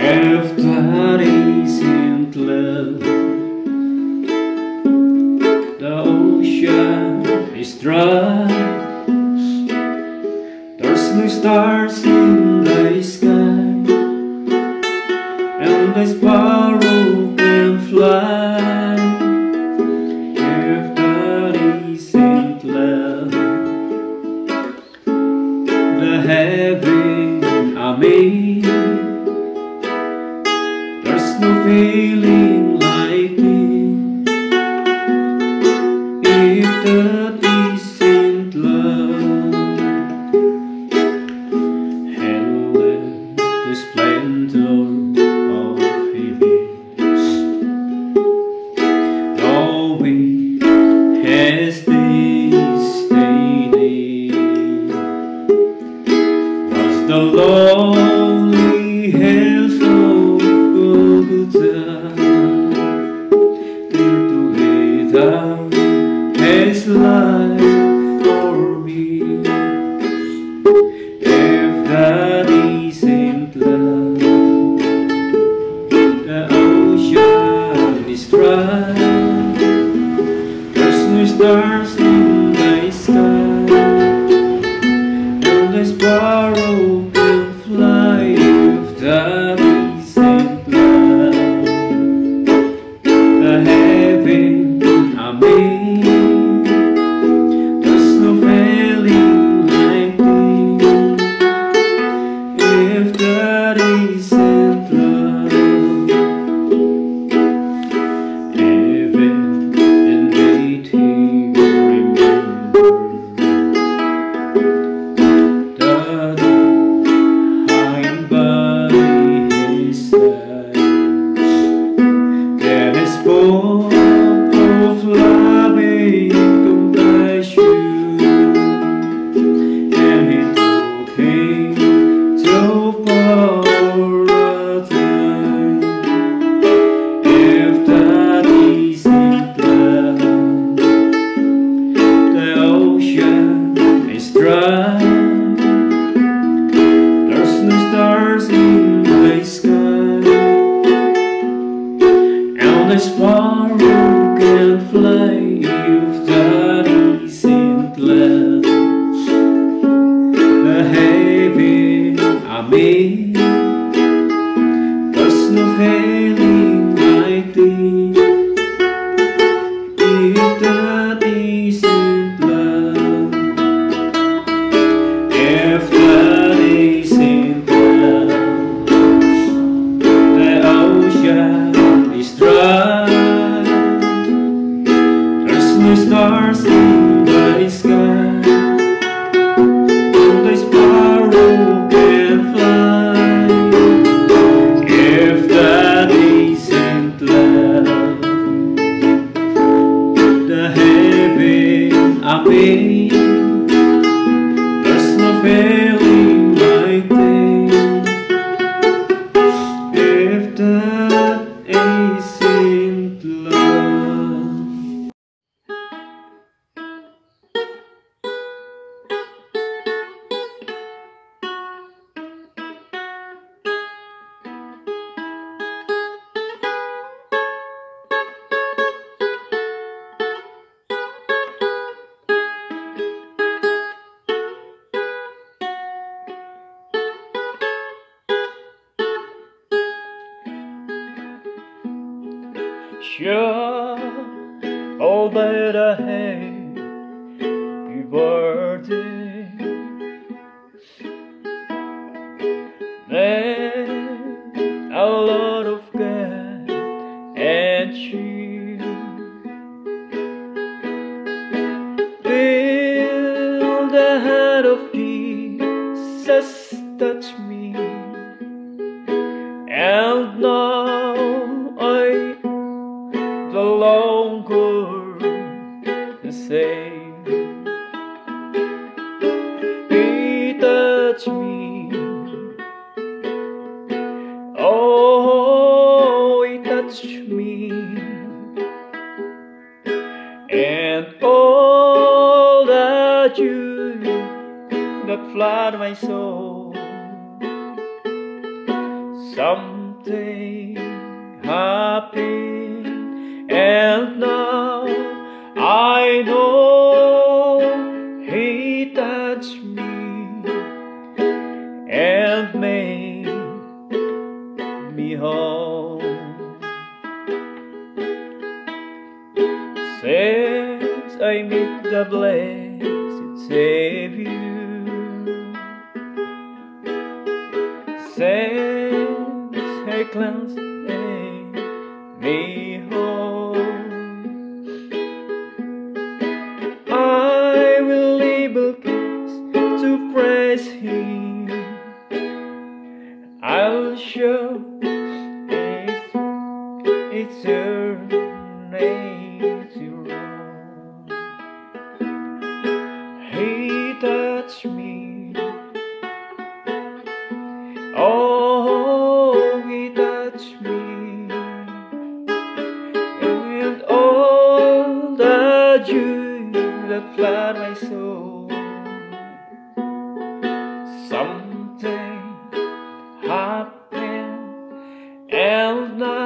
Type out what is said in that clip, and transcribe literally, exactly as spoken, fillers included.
If that isn't love, the ocean is dry. There's no stars in the sky, and the sparrow can fly. If that isn't love, the heaven I made, there's no feeling like it. If that isn't love, and let the splendor of Hades, knowing has this stayed, was the lonely hills of Golgotha, there to lay down His life for me. If that isn't love, the ocean is dry. There's no stars in the sky, and the sparrow can fly. If that isn't love, the heaven I made, there's no feeling like this. If that isn't love, heaven and waiting remember that high by His side there is spoke of loving compassion, and He took him to paradise. If that isn't love, the ocean is dry. There's no stars in the sky, and the sparrow can fly. If that isn't love, the heaven I made, there's no feeling like this. If that isn't love, if that isn't love, the ocean is dry. There's no stars in the sky, and the sparrow can fly. If that isn't love, the heaven I made, there's no feeling like this. If that isn't love. Sure, all that I have be worthy. Then a lot of God and you feel the hand of Jesus touch me, and now I no longer the same. He touched me, oh, He touched me, and all that you that flood my soul. Some Something happened, and now I know he touched me and made me whole. Since I meet the blessed Savior, since I cleanse me home, I will live a case to praise Him. I'll show His eternity wrong. He touched me, oh, He touched me, and all the joy that flooded my soul. Something happened, and now